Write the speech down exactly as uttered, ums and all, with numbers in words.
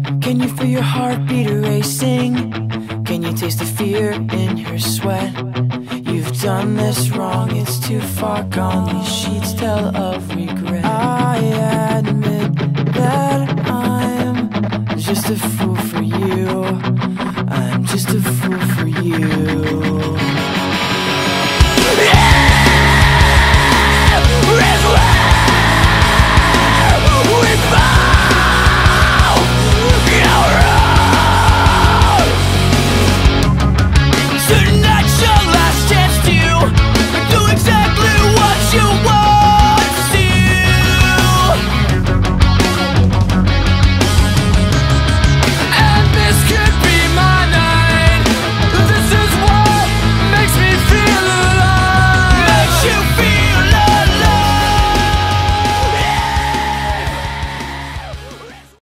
Can you feel your heartbeat racing? Can you taste the fear in her sweat? You've done this wrong, it's too far gone. These sheets tell of regret. I admit that I'm just a fool.